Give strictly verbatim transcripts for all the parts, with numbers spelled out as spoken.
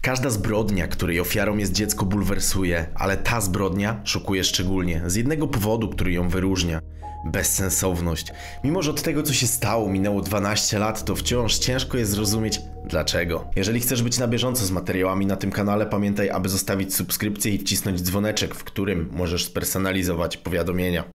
Każda zbrodnia, której ofiarą jest dziecko, bulwersuje, ale ta zbrodnia szokuje szczególnie, z jednego powodu, który ją wyróżnia. Bezsensowność. Mimo że od tego, co się stało, minęło dwanaście lat, to wciąż ciężko jest zrozumieć dlaczego. Jeżeli chcesz być na bieżąco z materiałami na tym kanale, pamiętaj, aby zostawić subskrypcję i wcisnąć dzwoneczek, w którym możesz spersonalizować powiadomienia.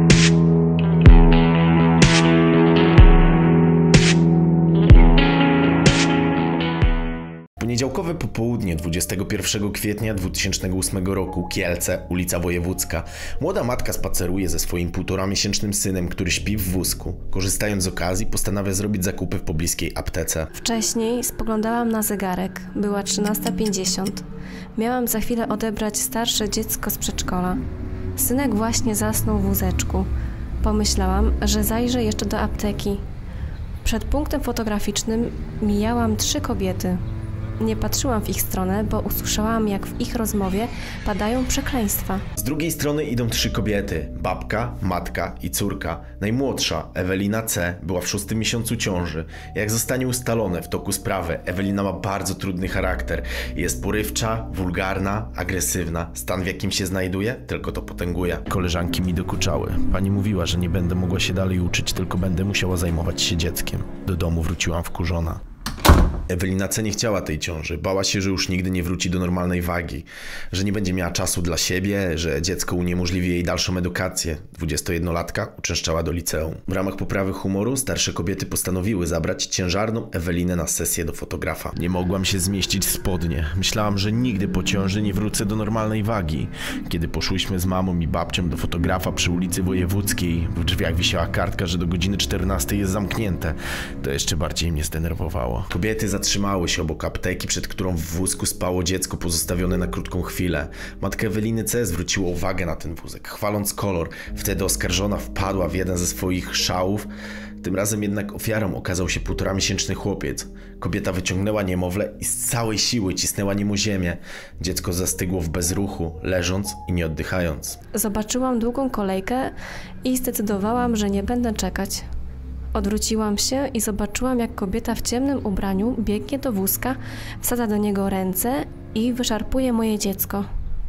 Poniedziałkowe popołudnie dwudziestego pierwszego kwietnia dwa tysiące ósmego roku, Kielce, ulica Wojewódzka. Młoda matka spaceruje ze swoim półtoramiesięcznym synem, który śpi w wózku. Korzystając z okazji, postanawia zrobić zakupy w pobliskiej aptece. Wcześniej spoglądałam na zegarek. Była trzynasta pięćdziesiąt. Miałam za chwilę odebrać starsze dziecko z przedszkola. Synek właśnie zasnął w wózeczku. Pomyślałam, że zajrzę jeszcze do apteki. Przed punktem fotograficznym mijałam trzy kobiety. Nie patrzyłam w ich stronę, bo usłyszałam, jak w ich rozmowie padają przekleństwa. Z drugiej strony idą trzy kobiety. Babka, matka i córka. Najmłodsza, Ewelina C., była w szóstym miesiącu ciąży. Jak zostanie ustalone w toku sprawy, Ewelina ma bardzo trudny charakter. Jest porywcza, wulgarna, agresywna. Stan, w jakim się znajduje, tylko to potęguje. Koleżanki mi dokuczały. Pani mówiła, że nie będę mogła się dalej uczyć, tylko będę musiała zajmować się dzieckiem. Do domu wróciłam wkurzona. Ewelina C. nie chciała tej ciąży, bała się, że już nigdy nie wróci do normalnej wagi, że nie będzie miała czasu dla siebie, że dziecko uniemożliwi jej dalszą edukację. dwudziestojednolatka uczęszczała do liceum. W ramach poprawy humoru starsze kobiety postanowiły zabrać ciężarną Ewelinę na sesję do fotografa. Nie mogłam się zmieścić w spodnie. Myślałam, że nigdy po ciąży nie wrócę do normalnej wagi. Kiedy poszłyśmy z mamą i babcią do fotografa przy ulicy Wojewódzkiej, w drzwiach wisiała kartka, że do godziny czternastej jest zamknięte. To jeszcze bardziej mnie zdenerwowało. Kobiety zatrzymały się obok apteki, przed którą w wózku spało dziecko pozostawione na krótką chwilę. Matka Eweliny C. zwróciła uwagę na ten wózek, chwaląc kolor. Wtedy oskarżona wpadła w jeden ze swoich szałów. Tym razem jednak ofiarą okazał się półtoramiesięczny chłopiec. Kobieta wyciągnęła niemowlę i z całej siły cisnęła nim o ziemię. Dziecko zastygło w bezruchu, leżąc i nie oddychając. Zobaczyłam długą kolejkę i zdecydowałam, że nie będę czekać. Odwróciłam się i zobaczyłam, jak kobieta w ciemnym ubraniu biegnie do wózka, wsadza do niego ręce i wyszarpuje moje dziecko.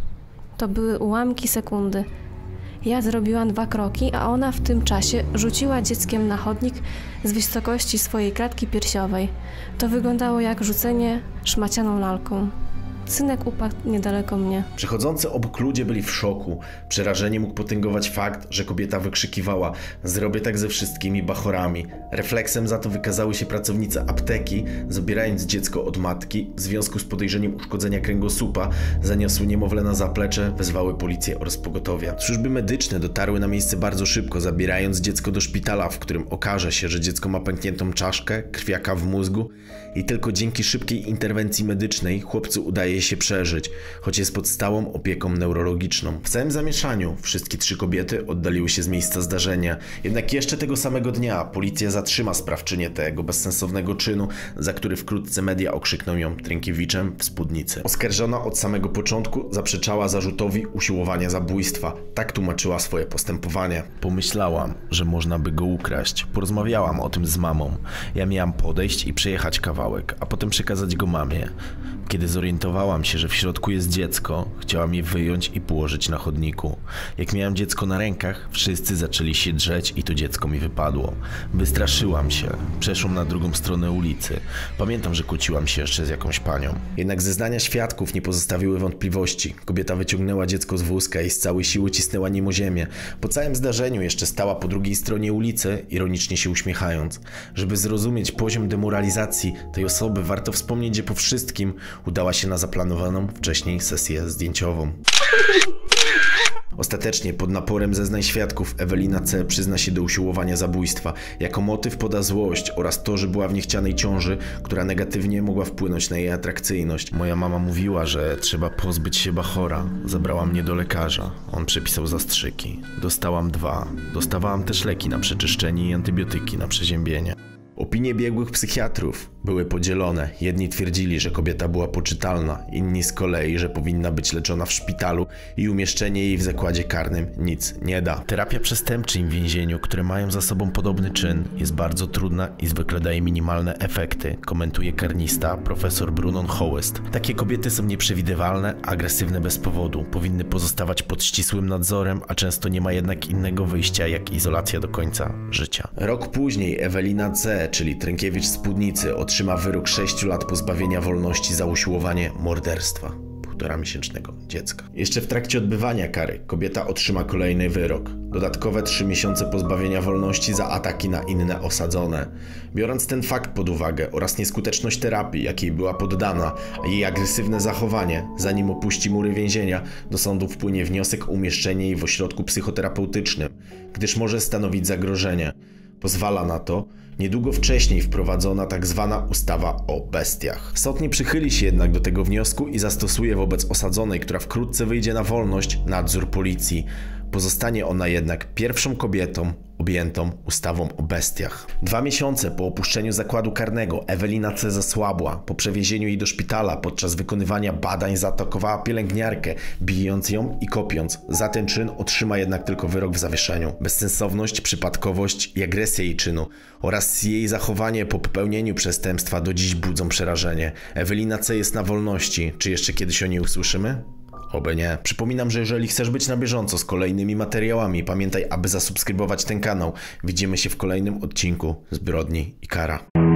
To były ułamki sekundy. Ja zrobiłam dwa kroki, a ona w tym czasie rzuciła dzieckiem na chodnik z wysokości swojej klatki piersiowej. To wyglądało jak rzucenie szmacianą lalką. Synek upadł niedaleko mnie. Przechodzący obok ludzie byli w szoku. Przerażenie mógł potęgować fakt, że kobieta wykrzykiwała: zrobię tak ze wszystkimi bachorami. Refleksem za to wykazały się pracownice apteki, zabierając dziecko od matki. W związku z podejrzeniem uszkodzenia kręgosłupa zaniosły niemowlę na zaplecze, wezwały policję oraz pogotowia. Służby medyczne dotarły na miejsce bardzo szybko, zabierając dziecko do szpitala, w którym okaże się, że dziecko ma pękniętą czaszkę, krwiaka w mózgu i tylko dzięki szybkiej interwencji medycznej chłopcu udaje się przeżyć, choć jest pod stałą opieką neurologiczną. W całym zamieszaniu wszystkie trzy kobiety oddaliły się z miejsca zdarzenia. Jednak jeszcze tego samego dnia policja zatrzyma sprawczynię tego bezsensownego czynu, za który wkrótce media okrzykną ją Trynkiewiczem w spódnicy. Oskarżona od samego początku zaprzeczała zarzutowi usiłowania zabójstwa. Tak tłumaczyła swoje postępowanie. Pomyślałam, że można by go ukraść. Porozmawiałam o tym z mamą. Ja miałam podejść i przejechać kawałek, a potem przekazać go mamie. Kiedy zorientowałam się, że w środku jest dziecko, chciałam je wyjąć i położyć na chodniku. Jak miałam dziecko na rękach, wszyscy zaczęli się drzeć i to dziecko mi wypadło. Wystraszyłam się. Przeszłam na drugą stronę ulicy. Pamiętam, że kłóciłam się jeszcze z jakąś panią. Jednak zeznania świadków nie pozostawiły wątpliwości. Kobieta wyciągnęła dziecko z wózka i z całej siły cisnęła nim o ziemię. Po całym zdarzeniu jeszcze stała po drugiej stronie ulicy, ironicznie się uśmiechając. Żeby zrozumieć poziom demoralizacji tej osoby, warto wspomnieć, że po wszystkim udała się na zaplanowaną wcześniej sesję zdjęciową. Ostatecznie, pod naporem zeznań świadków, Ewelina C. przyzna się do usiłowania zabójstwa. Jako motyw poda złość oraz to, że była w niechcianej ciąży, która negatywnie mogła wpłynąć na jej atrakcyjność. Moja mama mówiła, że trzeba pozbyć się bachora. Zabrała mnie do lekarza. On przepisał zastrzyki. Dostałam dwa. Dostawałam też leki na przeczyszczenie i antybiotyki na przeziębienie. Opinie biegłych psychiatrów były podzielone. Jedni twierdzili, że kobieta była poczytalna, inni z kolei, że powinna być leczona w szpitalu i umieszczenie jej w zakładzie karnym nic nie da. Terapia przestępczyń w więzieniu, które mają za sobą podobny czyn, jest bardzo trudna i zwykle daje minimalne efekty, komentuje karnista profesor Brunon Hołest. Takie kobiety są nieprzewidywalne, agresywne bez powodu, powinny pozostawać pod ścisłym nadzorem, a często nie ma jednak innego wyjścia jak izolacja do końca życia. Rok później Ewelina C., czyli Trynkiewicz z Pudnicy, otrzyma wyrok sześciu lat pozbawienia wolności za usiłowanie morderstwa półtora miesięcznego dziecka. Jeszcze w trakcie odbywania kary kobieta otrzyma kolejny wyrok. Dodatkowe trzy miesiące pozbawienia wolności za ataki na inne osadzone. Biorąc ten fakt pod uwagę oraz nieskuteczność terapii, jakiej była poddana, a jej agresywne zachowanie, zanim opuści mury więzienia, do sądu wpłynie wniosek o umieszczenie jej w ośrodku psychoterapeutycznym, gdyż może stanowić zagrożenie. Pozwala na to niedługo wcześniej wprowadzona tak zwana ustawa o bestiach. Sąd nie przychyli się jednak do tego wniosku i zastosuje wobec osadzonej, która wkrótce wyjdzie na wolność, nadzór policji. Pozostanie ona jednak pierwszą kobietą objętą ustawą o bestiach. Dwa miesiące po opuszczeniu zakładu karnego Ewelina C. zasłabła. Po przewiezieniu jej do szpitala podczas wykonywania badań zaatakowała pielęgniarkę, bijąc ją i kopiąc. Za ten czyn otrzyma jednak tylko wyrok w zawieszeniu. Bezsensowność, przypadkowość i agresja jej czynu oraz jej zachowanie po popełnieniu przestępstwa do dziś budzą przerażenie. Ewelina C. jest na wolności. Czy jeszcze kiedyś o niej usłyszymy? Oby nie. Przypominam, że jeżeli chcesz być na bieżąco z kolejnymi materiałami, pamiętaj, aby zasubskrybować ten kanał. Widzimy się w kolejnym odcinku Zbrodni i Kara.